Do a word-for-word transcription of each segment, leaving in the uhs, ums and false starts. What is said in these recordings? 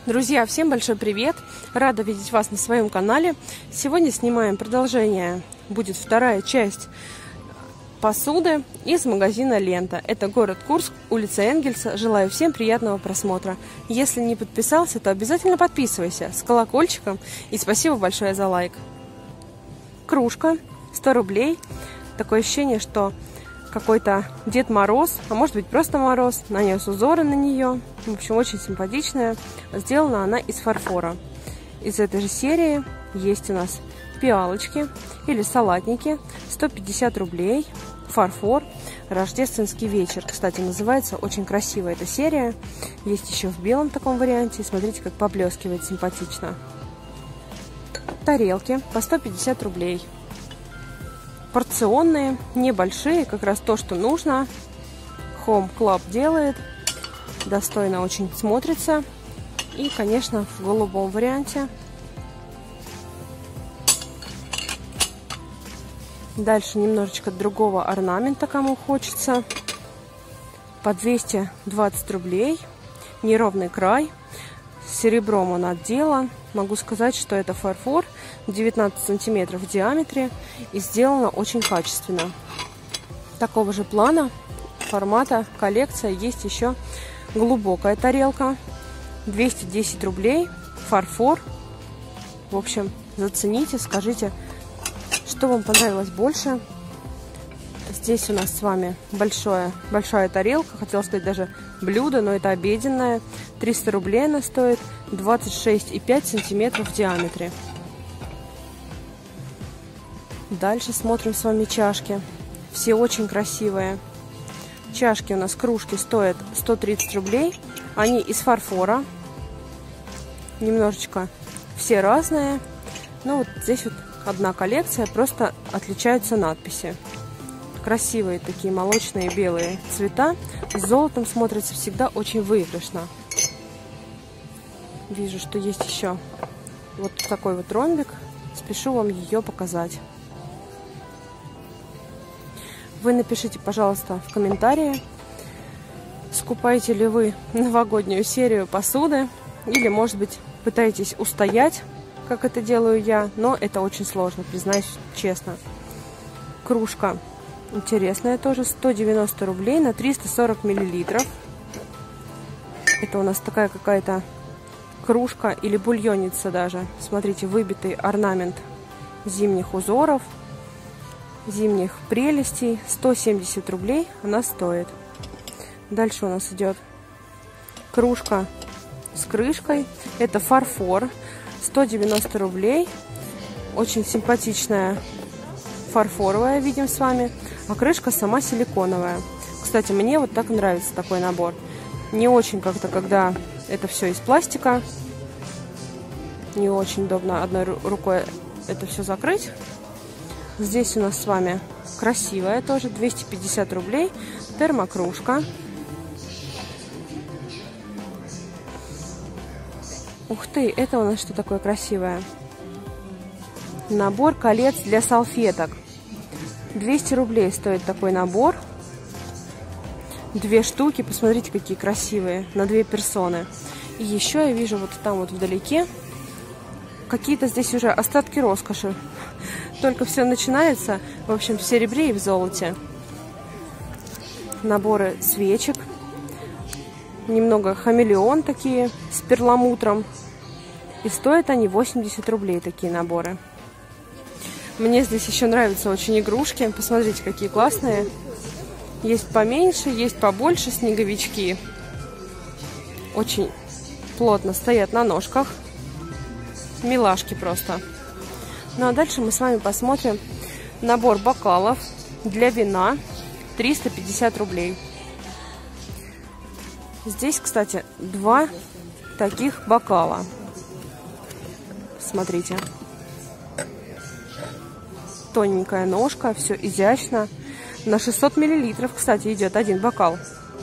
Друзья, всем большой привет! Рада видеть вас на своем канале. Сегодня снимаем продолжение, будет вторая часть посуды из магазина «Лента». Это город Курск, улица Энгельса. Желаю всем приятного просмотра. Если не подписался, то обязательно подписывайся с колокольчиком. И спасибо большое за лайк. Кружка, сто рублей. Такое ощущение, что какой-то Дед Мороз, а может быть просто Мороз, нанес узоры на нее. В общем, очень симпатичная. Сделана она из фарфора. Из этой же серии есть у нас пиалочки или салатники. сто пятьдесят рублей. Фарфор. Рождественский вечер. Кстати, называется очень красиво эта серия. Есть еще в белом таком варианте. Смотрите, как поблескивает симпатично. Тарелки по сто пятьдесят рублей. Порционные, небольшие, как раз то, что нужно. Home Club делает. Достойно очень смотрится. И, конечно, в голубом варианте. Дальше немножечко другого орнамента, кому хочется. По двести двадцать рублей. Неровный край. С серебром он отделан. Могу сказать, что это фарфор девятнадцать сантиметров в диаметре и сделано очень качественно. Такого же плана, формата, коллекция есть еще глубокая тарелка. двести десять рублей. Фарфор. В общем, зацените, скажите, что вам понравилось больше. Здесь у нас с вами большое, большая тарелка. Хотела сказать даже блюдо, но это обеденная. триста рублей она стоит. двадцать шесть и пять сантиметров в диаметре. Дальше смотрим с вами чашки. Все очень красивые. Чашки у нас, кружки, стоят сто тридцать рублей. Они из фарфора. Немножечко все разные. Но вот здесь вот одна коллекция. Просто отличаются надписи. Красивые такие молочные белые цвета. С золотом смотрится всегда очень выигрышно. Вижу, что есть еще вот такой вот ромбик. Спешу вам ее показать. Вы напишите, пожалуйста, в комментарии, скупаете ли вы новогоднюю серию посуды. Или, может быть, пытаетесь устоять, как это делаю я. Но это очень сложно, признаюсь честно. Кружка интересная тоже. сто девяносто рублей на триста сорок миллилитров. Это у нас такая какая-то кружка или бульонница даже. Смотрите, выбитый орнамент зимних узоров, зимних прелестей. сто семьдесят рублей она стоит. Дальше у нас идет кружка с крышкой. Это фарфор. сто девяносто рублей. Очень симпатичная фарфоровая, видим с вами. А крышка сама силиконовая. Кстати, мне вот так нравится такой набор. Не очень как-то, когда это все из пластика. Не очень удобно одной рукой это все закрыть. Здесь у нас с вами красивая тоже. двести пятьдесят рублей. Термокружка. Ух ты, это у нас что такое красивое? Набор колец для салфеток. двести рублей стоит такой набор. Две штуки, посмотрите, какие красивые, на две персоны. И еще я вижу вот там вот вдалеке какие-то здесь уже остатки роскоши. Только все начинается, в общем, в серебре и в золоте. Наборы свечек. Немного хамелеон такие, с перламутром. И стоят они восемьдесят рублей, такие наборы. Мне здесь еще нравятся очень игрушки. Посмотрите, какие классные. Есть поменьше, есть побольше снеговички. Очень плотно стоят на ножках. Милашки просто. Ну а дальше мы с вами посмотрим набор бокалов для вина. триста пятьдесят рублей. Здесь, кстати, два таких бокала. Смотрите. Тоненькая ножка, все изящно. На шестьсот миллилитров, кстати, идет один бокал.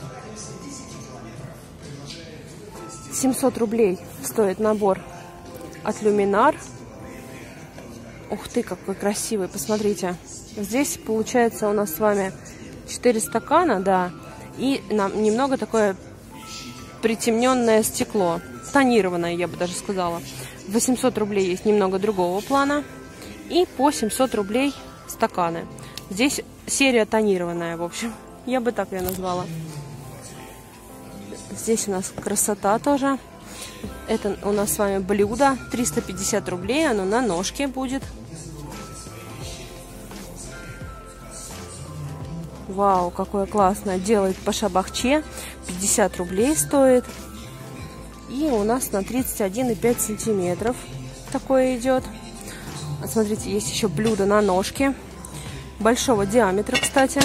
семьсот рублей стоит набор от Люминар. Ух ты, какой красивый, посмотрите. Здесь получается у нас с вами четыре стакана, да, и нам немного такое притемненное стекло. тонированная, я бы даже сказала. восемьсот рублей есть немного другого плана. И по семьсот рублей стаканы. Здесь серия тонированная, в общем. Я бы так ее назвала. Здесь у нас красота тоже. Это у нас с вами блюдо. триста пятьдесят рублей. Оно на ножке будет. Вау, какое классное. Делает по шабахче. пятьдесят рублей стоит. И у нас на тридцать один и пять сантиметров такое идет. Смотрите, есть еще блюдо на ножке. Большого диаметра, кстати.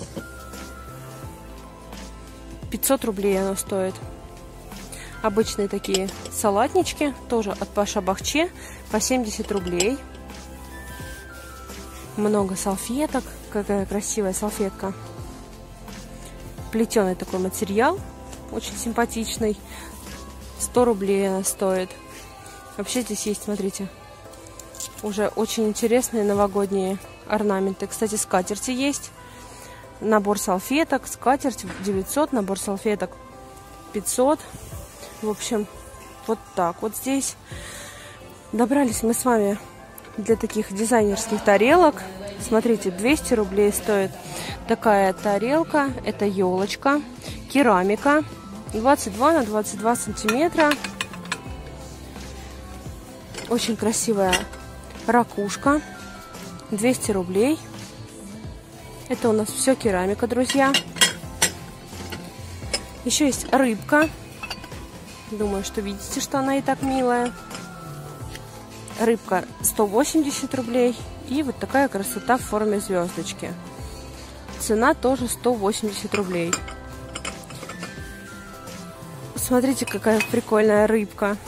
пятьсот рублей оно стоит. Обычные такие салатнички. Тоже от Паша Бахче. По семьдесят рублей. Много салфеток. Какая красивая салфетка. Плетеный такой материал. Очень симпатичный. сто рублей она стоит. Вообще здесь есть, смотрите, уже очень интересные новогодние орнаменты. Кстати, скатерти есть. Набор салфеток. Скатерть девятьсот. Набор салфеток пятьсот. В общем, вот так вот здесь. Добрались мы с вами для таких дизайнерских тарелок. Смотрите, двести рублей стоит такая тарелка. Это елочка. Керамика. двадцать два на двадцать два сантиметра. Очень красивая ракушка. двести рублей. Это у нас все керамика, друзья. Еще есть рыбка. Думаю, что видите, что она и так милая. Рыбка сто восемьдесят рублей. И вот такая красота в форме звездочки. Цена тоже сто восемьдесят рублей. Смотрите, какая прикольная рыбка.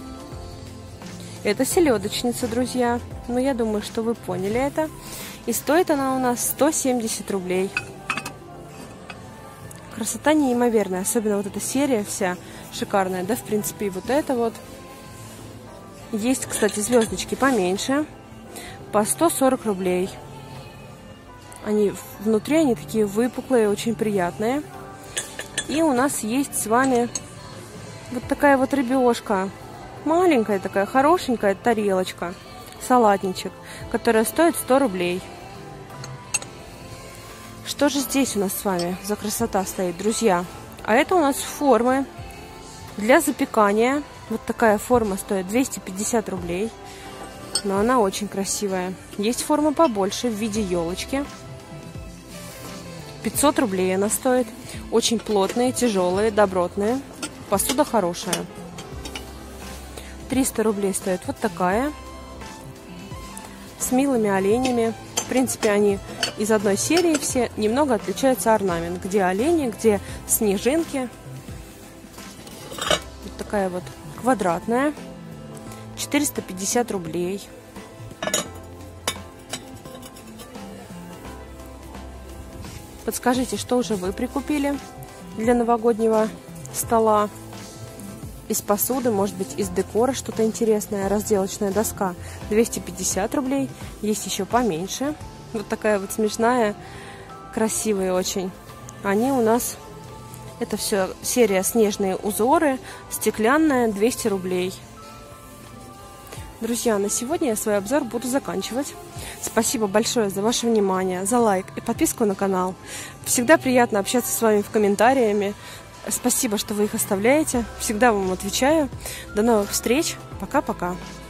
Это селедочница, друзья. Но я думаю, что вы поняли это. И стоит она у нас сто семьдесят рублей. Красота неимоверная. Особенно вот эта серия вся шикарная. Да, в принципе, и вот это вот. Есть, кстати, звездочки поменьше. По сто сорок рублей. Они внутри, они такие выпуклые, очень приятные. И у нас есть с вами вот такая вот рыбешка. Маленькая такая, хорошенькая тарелочка. Салатничек, которая стоит сто рублей. Что же здесь у нас с вами за красота стоит, друзья? А это у нас формы для запекания. Вот такая форма стоит двести пятьдесят рублей. Но она очень красивая. Есть форма побольше в виде елочки. пятьсот рублей она стоит. Очень плотные, тяжелые, добротные. Посуда хорошая. триста рублей стоит вот такая. С милыми оленями. В принципе, они из одной серии все. Немного отличается орнамент. Где олени, где снежинки. Вот такая вот квадратная. четыреста пятьдесят рублей. Подскажите, что уже вы прикупили для новогоднего стола? Из посуды, может быть, из декора что-то интересное. Разделочная доска двести пятьдесят рублей. Есть еще поменьше. Вот такая вот смешная, красивая очень. Они у нас, это все серия снежные узоры, стеклянная, двести рублей. Друзья, на сегодня я свой обзор буду заканчивать. Спасибо большое за ваше внимание, за лайк и подписку на канал. Всегда приятно общаться с вами в комментариями. Спасибо, что вы их оставляете. Всегда вам отвечаю. До новых встреч. Пока-пока.